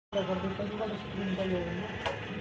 कर देता हूँ, स्क्रीन का ये है ना।